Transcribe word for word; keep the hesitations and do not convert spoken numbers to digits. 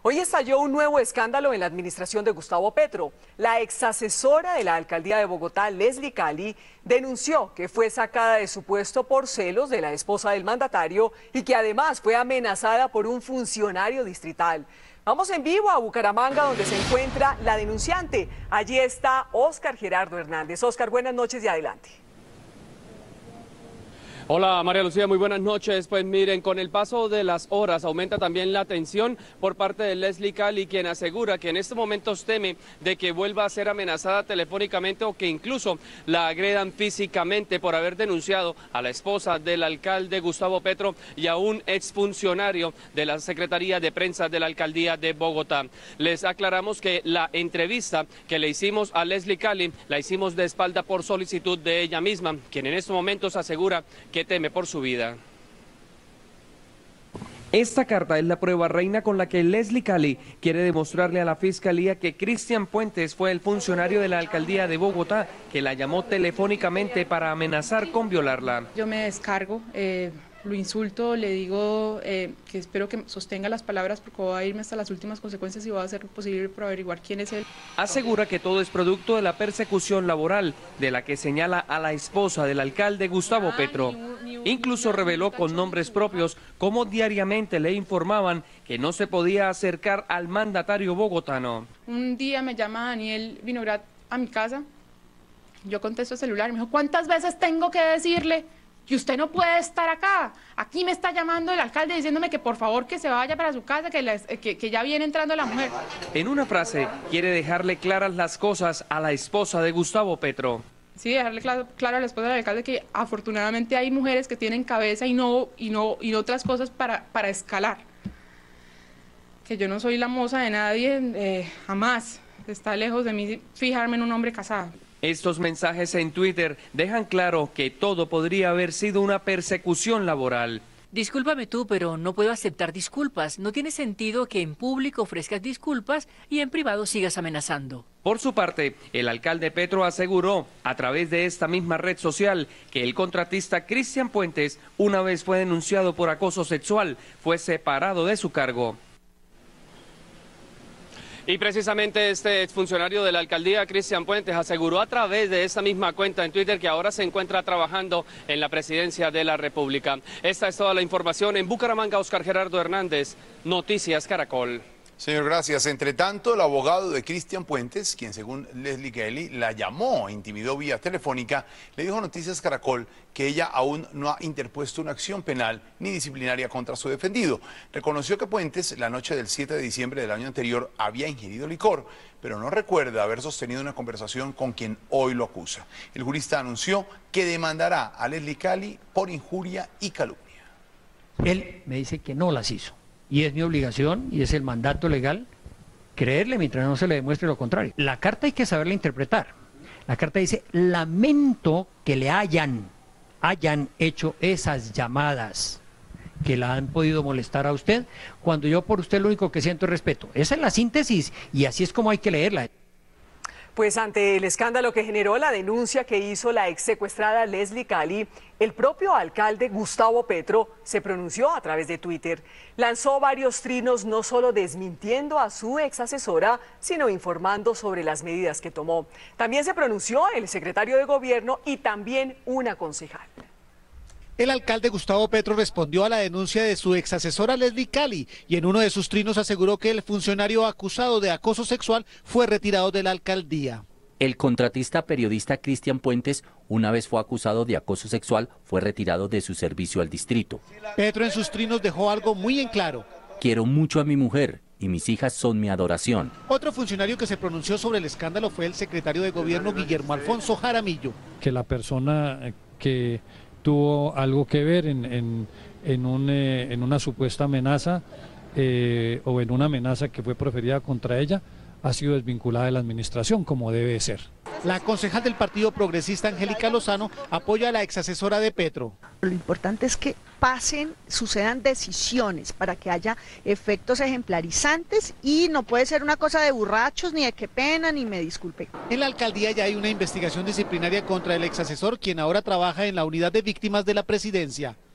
Hoy estalló un nuevo escándalo en la administración de Gustavo Petro. La exasesora de la alcaldía de Bogotá, Leslie Cali, denunció que fue sacada de su puesto por celos de la esposa del mandatario y que además fue amenazada por un funcionario distrital. Vamos en vivo a Bucaramanga, donde se encuentra la denunciante. Allí está Óscar Gerardo Hernández. Óscar, buenas noches y adelante. Hola María Lucía, muy buenas noches. Pues miren, con el paso de las horas aumenta también la tensión por parte de Leslie Cali, quien asegura que en estos momentos teme de que vuelva a ser amenazada telefónicamente o que incluso la agredan físicamente por haber denunciado a la esposa del alcalde Gustavo Petro y a un exfuncionario de la Secretaría de Prensa de la Alcaldía de Bogotá. Les aclaramos que la entrevista que le hicimos a Leslie Cali la hicimos de espalda por solicitud de ella misma, quien en estos momentos asegura que que teme por su vida. Esta carta es la prueba reina con la que Leslie Cali quiere demostrarle a la Fiscalía que Cristian Puentes fue el funcionario de la Alcaldía de Bogotá que la llamó telefónicamente para amenazar con violarla. Yo me descargo, eh, lo insulto, le digo eh, que espero que sostenga las palabras porque voy a irme hasta las últimas consecuencias y voy a hacer lo posible por averiguar quién es él. Asegura que todo es producto de la persecución laboral de la que señala a la esposa del alcalde Gustavo Petro. Incluso reveló con nombres propios cómo diariamente le informaban que no se podía acercar al mandatario bogotano. Un día me llama Daniel Vinograd a mi casa, yo contesto el celular y me dijo, ¿cuántas veces tengo que decirle que usted no puede estar acá? Aquí me está llamando el alcalde diciéndome que por favor que se vaya para su casa, que, la, que, que ya viene entrando la mujer. En una frase quiere dejarle claras las cosas a la esposa de Gustavo Petro. Sí, dejarle claro, claro a la esposa del alcalde que afortunadamente hay mujeres que tienen cabeza y no, y no, y otras cosas para, para escalar. Que yo no soy la moza de nadie, eh, jamás. Está lejos de mí fijarme en un hombre casado. Estos mensajes en Twitter dejan claro que todo podría haber sido una persecución laboral. Discúlpame tú, pero no puedo aceptar disculpas. No tiene sentido que en público ofrezcas disculpas y en privado sigas amenazando. Por su parte, el alcalde Petro aseguró a través de esta misma red social que el contratista Cristian Puentes, una vez fue denunciado por acoso sexual, fue separado de su cargo. Y precisamente este exfuncionario de la alcaldía, Cristian Puentes, aseguró a través de esta misma cuenta en Twitter que ahora se encuentra trabajando en la presidencia de la República. Esta es toda la información. En Bucaramanga, Óscar Gerardo Hernández, Noticias Caracol. Señor, gracias. Entre tanto, el abogado de Cristian Puentes, quien según Leslie Cali la llamó e intimidó vía telefónica, le dijo a Noticias Caracol que ella aún no ha interpuesto una acción penal ni disciplinaria contra su defendido. Reconoció que Puentes, la noche del siete de diciembre del año anterior, había ingerido licor, pero no recuerda haber sostenido una conversación con quien hoy lo acusa. El jurista anunció que demandará a Leslie Cali por injuria y calumnia. Él me dice que no las hizo. Y es mi obligación, y es el mandato legal, creerle mientras no se le demuestre lo contrario. La carta hay que saberla interpretar. La carta dice, lamento que le hayan, hayan hecho esas llamadas que la han podido molestar a usted, cuando yo por usted lo único que siento es respeto. Esa es la síntesis, y así es como hay que leerla. Pues ante el escándalo que generó la denuncia que hizo la ex secuestrada Leslie Cali, el propio alcalde Gustavo Petro se pronunció a través de Twitter. Lanzó varios trinos no solo desmintiendo a su ex asesora, sino informando sobre las medidas que tomó. También se pronunció el secretario de gobierno y también una concejal. El alcalde Gustavo Petro respondió a la denuncia de su exasesora Leslie Cali y en uno de sus trinos aseguró que el funcionario acusado de acoso sexual fue retirado de la alcaldía. El contratista periodista Cristian Puentes, una vez fue acusado de acoso sexual, fue retirado de su servicio al distrito. Petro en sus trinos dejó algo muy en claro. Quiero mucho a mi mujer y mis hijas son mi adoración. Otro funcionario que se pronunció sobre el escándalo fue el secretario de gobierno Guillermo Alfonso Jaramillo. Que la persona que tuvo algo que ver en, en, en, un, eh, en una supuesta amenaza eh, o en una amenaza que fue proferida contra ella, ha sido desvinculada de la administración, como debe ser. La concejal del Partido Progresista, Angélica Lozano, apoya a la exasesora de Petro. Lo importante es que pasen, sucedan decisiones para que haya efectos ejemplarizantes y no puede ser una cosa de borrachos, ni de qué pena, ni me disculpe. En la alcaldía ya hay una investigación disciplinaria contra el exasesor, quien ahora trabaja en la unidad de víctimas de la presidencia.